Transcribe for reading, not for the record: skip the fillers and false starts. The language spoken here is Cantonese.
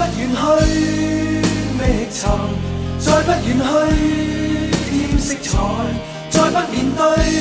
願去覓尋，再不願去添色彩，再不面對